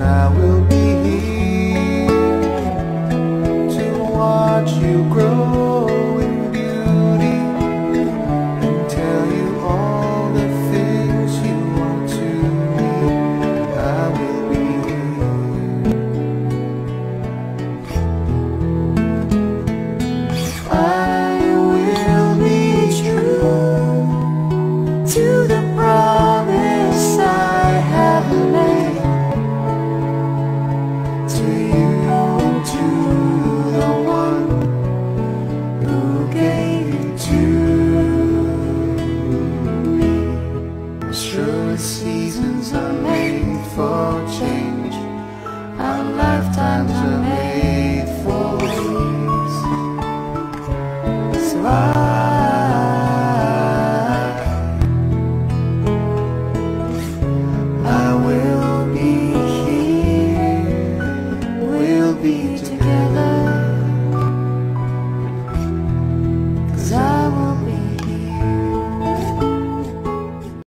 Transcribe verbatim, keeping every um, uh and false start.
I will be here to watch you grow in beauty and tell you all the things you want to hear. I will be here. I will be true to the promise I have made to you and to the one who gave you to me. Sure, seasons are made for change, our lifetimes are made for ease. So I I will be here, we'll be together.